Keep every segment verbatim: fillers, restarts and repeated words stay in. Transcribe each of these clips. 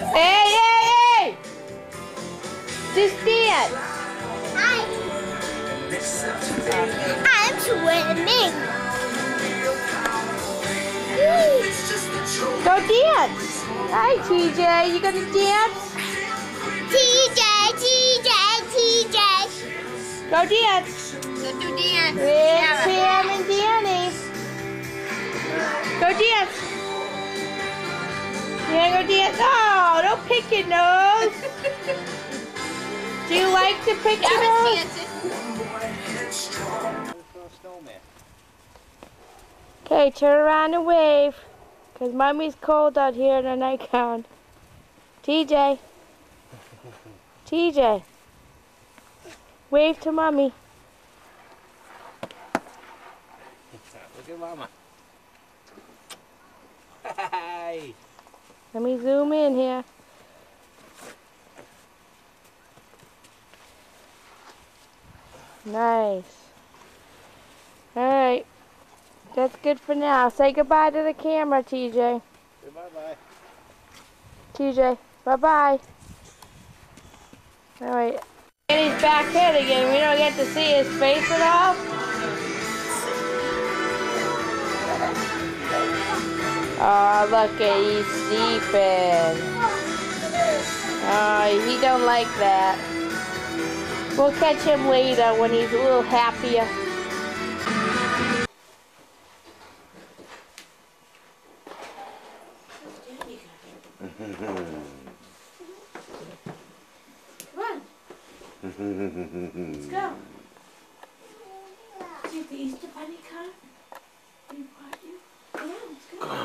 Hey, hey, hey! Just dance. Hi. I'm swimming. Go dance. Hi, T J. You gonna dance? T J, T J, T J. Go dance. Go do dance. It's Sam and Danny. Go dance. You wanna go dance? Oh, don't pick your nose. Do you like to pick your nose? Okay, turn around and wave. Because Mommy's cold out here in the nightgown. T J. T J. Wave to Mommy. Look at Mama. Hi. Let me zoom in here. Nice. Alright. That's good for now. Say goodbye to the camera, T J. Say bye-bye. T J, bye-bye. Alright. And he's back head again. We don't get to see his face at all. Oh, look at he's sleeping. Oh, he don't like that. We'll catch him later when he's a little happier. Come on. Let's go. See if the Easter Bunny come. He brought you. Come on, let's go. Come on.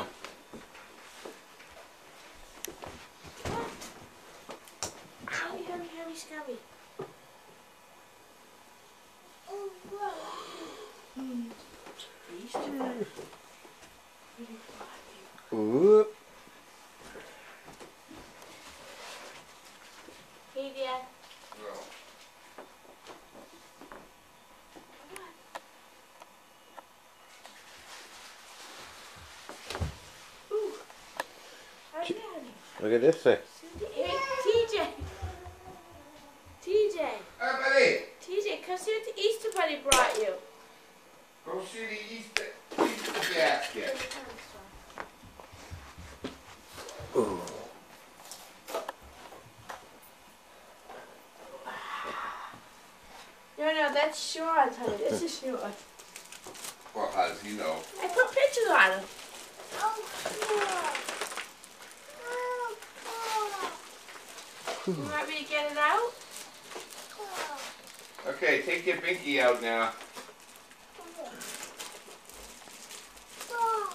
Hurry, hurry, hurry, scurry. Oh, wow. Hmm. Easter Bunny. He brought you. Ooh. Hey, Dad. Look at this thing. Hey, T J. T J. Hey, buddy. T J, come see what the Easter Bunny brought you. Go see the Easter, Easter basket. Ooh. No, no, that's Sean's, honey. This is Sean. Well, how does he know? I put pictures on him. Oh, cool. You want me to get it out? Okay, take your binky out now. Wow.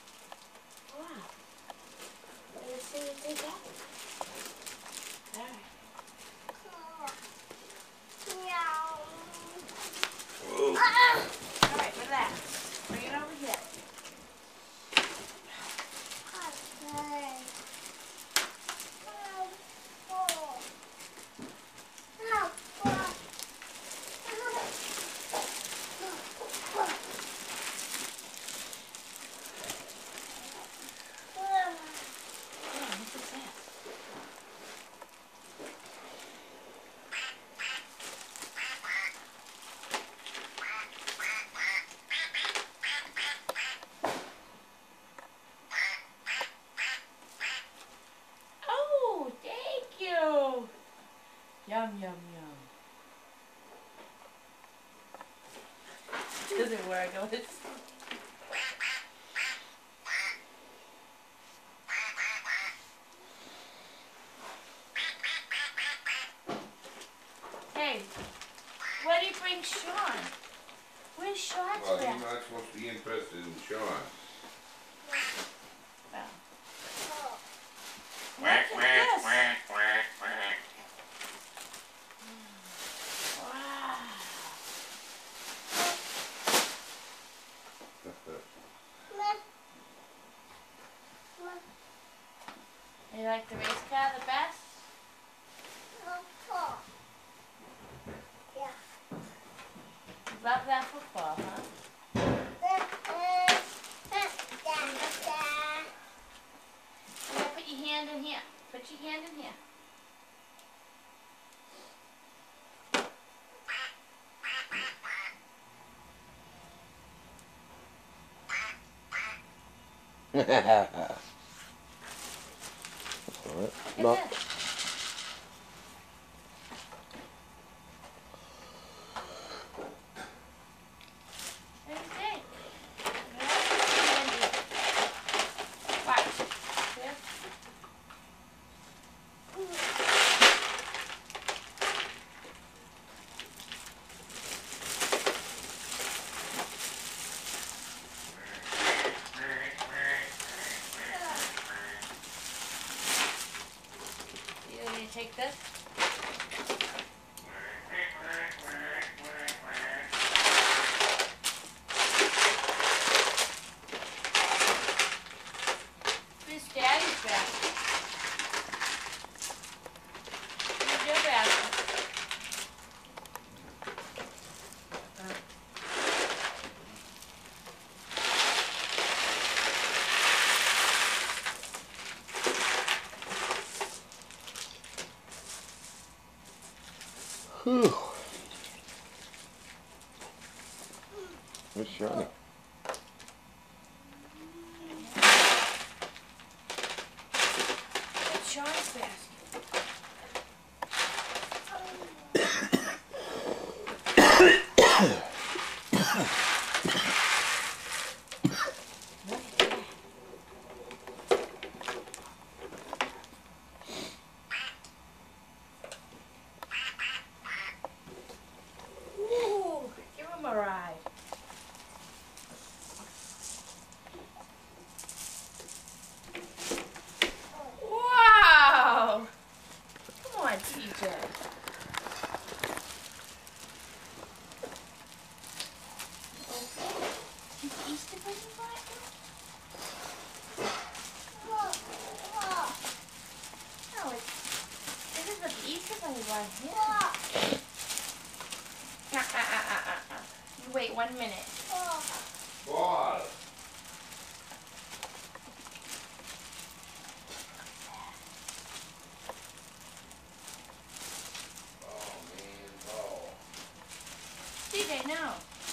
Let's see what they got. All right. All right, relax. Bring it over here. Yum, yum, yum. This isn't where I go. It's... Hey, where do you bring Sean? Where's Sean's Well, back? you're not supposed to be interested in Sean. Well. Quack, Look quack, at this. quack, quack, quack. You like the race car the best? Yeah. You love that football, huh? You gotta put your hand in here. Put your hand in here. Alright. Get No. this. What do you think? Yeah? Watch. Yeah? You want me to take this? Where's Daddy's basket? Where's your basket? Whew. It's shiny. It's Sean's basket. Ooh, give him a ride. Wow! Come on, T J. Did the Easter bunny brought you? No, it's, this is what the Easter bunny brought here. Uh, uh, uh, uh, uh, uh. You wait one minute. Ball. Oh, man, ball. T J, no.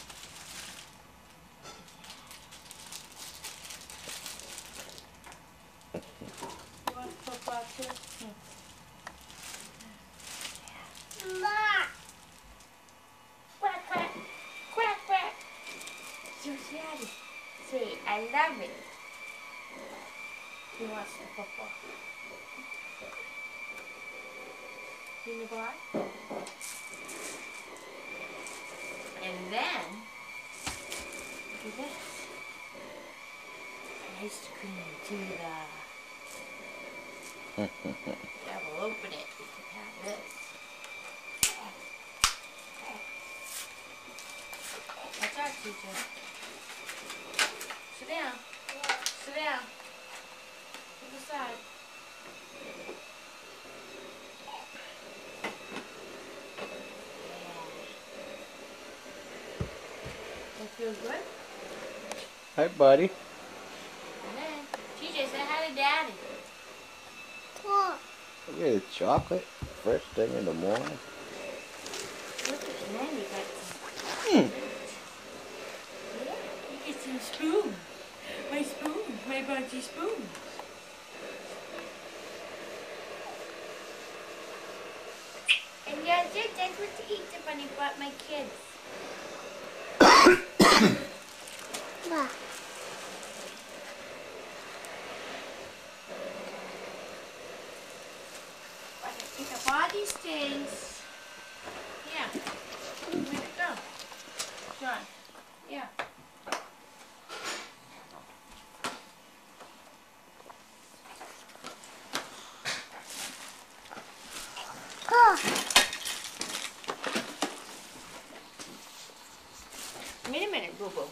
You want football too? Hmm. Quack, quack. Quack, quack. So Daddy. Say, I love it. He wants the football. You know why? And then, look at this. Ice cream to the... Yeah, we'll open it. We can have this. Watch out, teacher. Sit down. Sit down. To the side. That feels good? Hi, buddy. And then, T J, say hi to Daddy. Look at the chocolate. First thing in the morning. Look at and then you got some. Mm. Yeah, you get some spoon. My spoon. My bunch of spoons. And that's it. That's what the Easter bunny brought my kids. Pick up all these things. Yeah. Where'd it go? John. Yeah. Wait a minute, Boo Boo.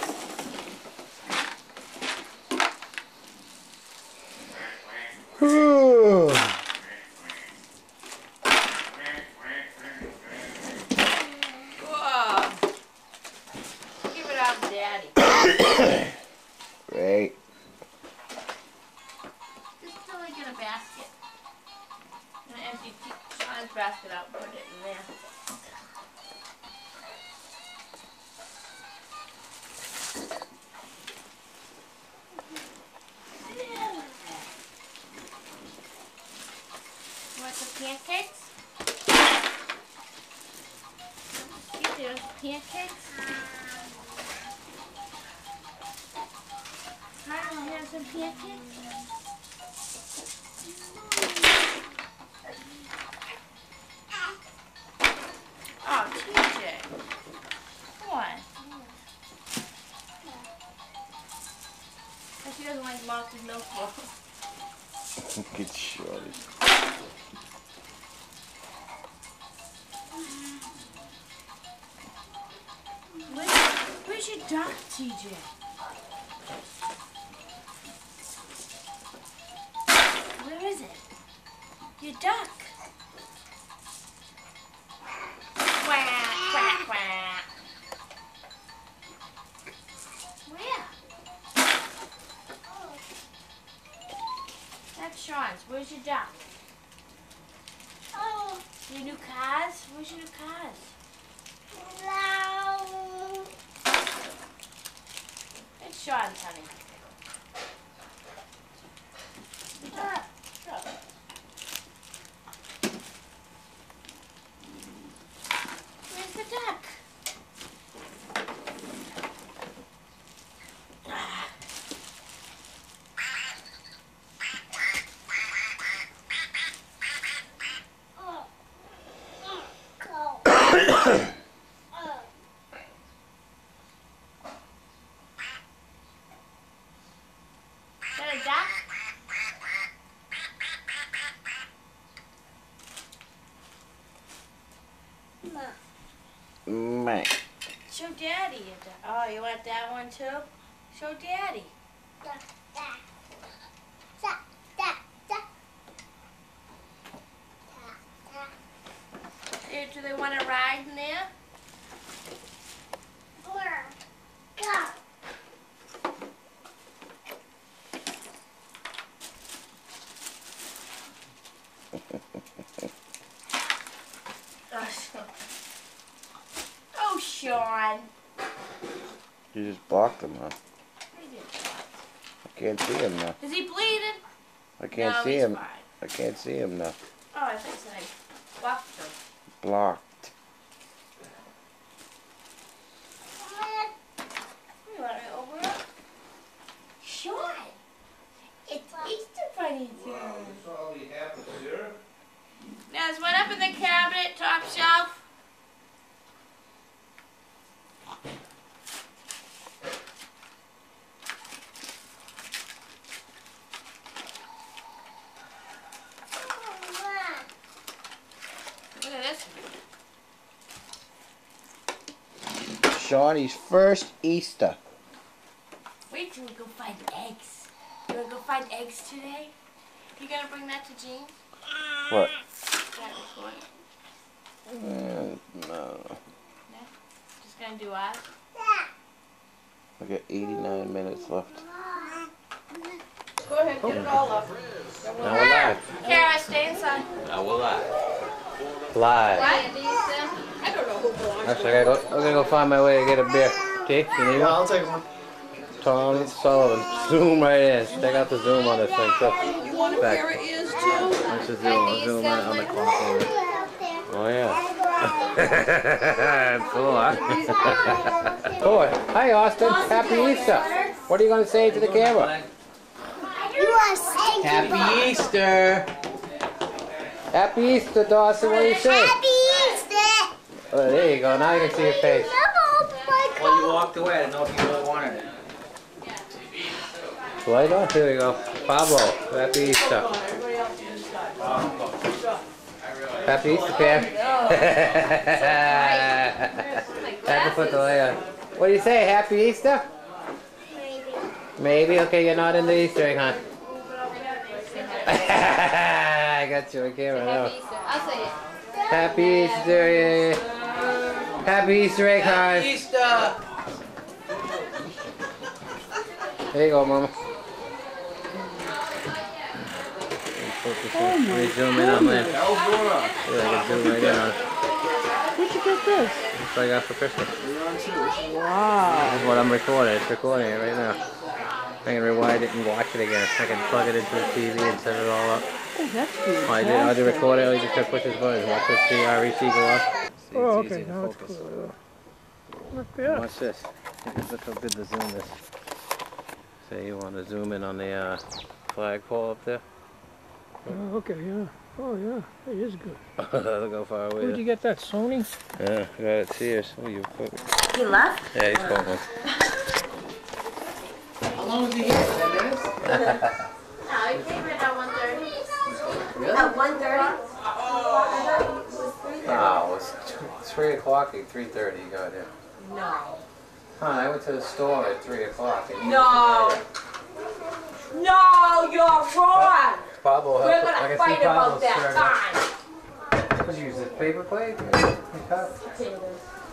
Whoa. Give it out to Daddy. Great. Just till I get a basket. lunchbasket out and put it in there. You want some pancakes? You do pancakes? I want to have some pancakes. Oh, T J. Come on. She doesn't like malted milk bowl. Good shorty. Where, where's your duck, T J? Where is it? Your duck. Quack, quack, quack. Where? That's Sean's. Where's your duck? Oh, Your new cars? Where's your new cars? no. It's Sean's, honey. Uh, Where's the duck? Ah. oh, oh, oh. Is that a duck? Man. Show Daddy your duck. Oh, you want that one too? Show Daddy. Da, da. Da, da, da. Da, da. Eh, Do they want to ride in there? Four. Go. Oh, Sean. Oh, Sean. You just blocked him, huh? He did I can't see him now. Is he bleeding? I can't no, see he's him. Fine. I can't see him now. Oh, I think so. I blocked him. Blocked. You want me over it? Sean. It's Easter Bunny time. That's all he had was syrup. Now, is one up in the cabinet, top shelf? Look at this one. Shawnee's first Easter. Wait till we go find eggs. You want to go find eggs today? You gonna bring that to Jean? What? That report. Uh, no. No? Just gonna do ours? I got eighty-nine minutes left. Go ahead, get it all up. Now we're live. Kara, stay inside. Now we're live. Live. What? I don't know who belongs Actually, I gotta go, I'm gonna go find my way to get a beer. T, you need Yeah, one? I'll take one. Tom Sullivan. Zoom right in. Check out the zoom on this thing. So, You want a back. pair of ears too? Let's just zoom, zoom on, on the clock over. Oh yeah. Cool, huh? Boy, hi Austin. Happy Easter. What are you gonna say to the camera? You are saying Happy Easter! Happy Easter, Dawson. What do you say? Happy Easter. Oh, there you go. Now you can see your face. Well, you walked away. I didn't know if you really wanted it. Light on. Here we go. Pablo. Happy Easter. Happy Easter, Pam. Had to put the light on. What do you say? Happy Easter? Maybe. Okay, you're not in the Easter egg, huh? I got you on camera now. I'll say it. Happy Easter. Yeah. Happy Easter egg hunt. Easter! There you go, Mama. focus in. Let me zoom in on that. What the hell's going on? Yeah, I can zoom right in on it. Where'd you get this? That's what I got for Christmas. You're on too. Wow. This is what I'm recording. It's recording it right now. I can rewind it and watch it again. I can plug it into the T V and set it all up. Oh, that's good. Oh, I did. I did record it. I just gotta push this button. Watch this C R E C go up. See, Oh, it's okay, easy to now it's focus. cool. Look there. Watch this. Look how good the zoom is. Say you want to zoom in on the uh, flagpole up there. Oh, okay, yeah. Oh, yeah, it is good. Look how far away. Where'd you get that, Sony? Yeah, I got it. Sears. Oh, you put it. He left? Yeah, he's focusing. How long was he here? ten minutes? No, he came in at one thirty. At one thirty? No, it was three o'clock at three thirty. You got here. No. Huh, I went to the store at three o'clock. No. No, you're wrong. Pablo, We're I gonna can fight see about Pablo's that time. What you use? This paper plate? Your cup?